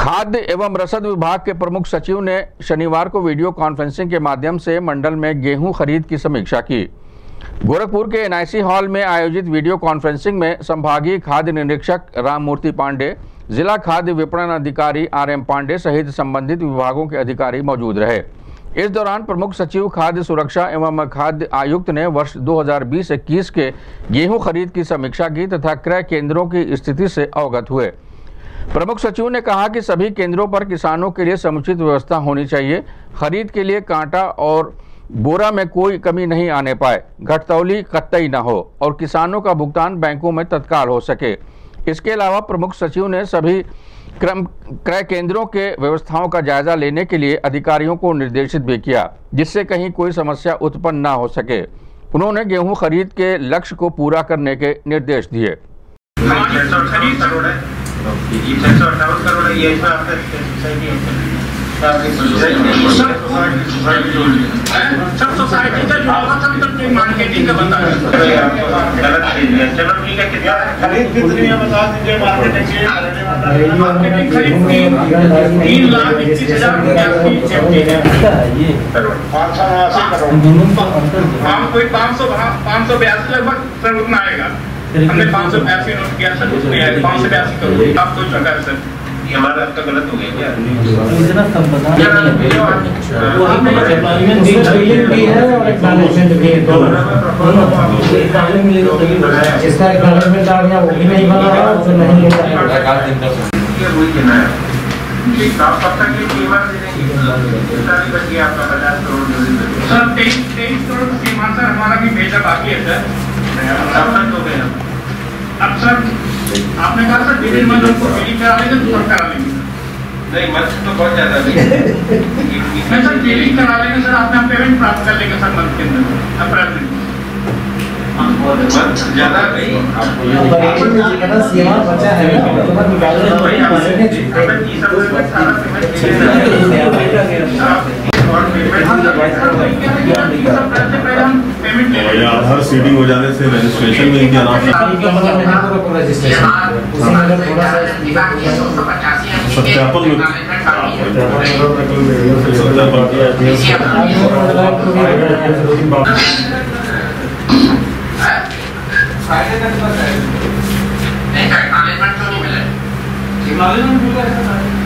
खाद्य एवं रसद विभाग के प्रमुख सचिव ने शनिवार को वीडियो कॉन्फ्रेंसिंग के माध्यम से मंडल में गेहूं खरीद की समीक्षा की। गोरखपुर के एनआईसी हॉल में आयोजित वीडियो कॉन्फ्रेंसिंग में संभागीय खाद्य निरीक्षक राममूर्ति पांडे, जिला खाद्य विपणन अधिकारी आरएम पांडे सहित संबंधित विभागों के अधिकारी मौजूद रहे। इस दौरान प्रमुख सचिव खाद्य सुरक्षा एवं खाद्य आयुक्त ने वर्ष 2020-21 के गेहूं खरीद की समीक्षा की तथा क्रय केंद्रों की स्थिति से अवगत हुए। प्रमुख सचिव ने कहा कि सभी केंद्रों पर किसानों के लिए समुचित व्यवस्था होनी चाहिए। खरीद के लिए कांटा और बोरा में कोई कमी नहीं आने पाए, घटतौली कतई न हो और किसानों का भुगतान बैंकों में तत्काल हो सके। इसके अलावा प्रमुख सचिव ने सभी क्रय केंद्रों के व्यवस्थाओं का जायजा लेने के लिए अधिकारियों को निर्देशित भी किया, जिससे कहीं कोई समस्या उत्पन्न न हो सके। उन्होंने गेहूं खरीद के लक्ष्य को पूरा करने के निर्देश दिए। 658 करोड़ है, ये इसमें आपका सब सोसाइटी का जो मार्केटिंग का बता है, गलत चीज है। चलो ठीक है, कितना खरीद कितनी है बता दीजिए। मार्केटिंग खरीद की 3,21,000 रुपया की 582 करोड़, कोई 582 लगभग सर उतना आएगा। हमने 582 नोट किया सर, उसमें 582 करोड़ आप कोई प्रकार सर, ये हमारा आपका गलत हो गया क्या? इतना संपदा वो हमने एम्प्लॉयमेंट भी है और एक्नॉलेजमेंट भी है, दोनों जिसका एक्नॉलेजमेंट आ गया वो भी नहीं बना रहा तो नहीं ले ये वही कहना है कि आप कब तक ये कीमत दे देंगे? सारी बची आपका 50 करोड़ सर, 23 करोड़ सीमा सर हमारा भी भेजा बाकी है सर, अब तक हो गया। अब सर आपने कहा सर डिटेल में उनको बिलिंग करा लेंगे तो सब करा लेंगे। नहीं मंथ तो बहुत ज्यादा नहीं सर, बिलिंग करा लेंगे सर, आपने पेमेंट प्राप्त कर लेंगे सर मंथ के अंदर अप्रैल में। मंथ ज्यादा नहीं, आपको सीमा बचा है हर सीटिंग हो जाने से रजिस्ट्रेशन में इनके नाम सत्यापन में नहीं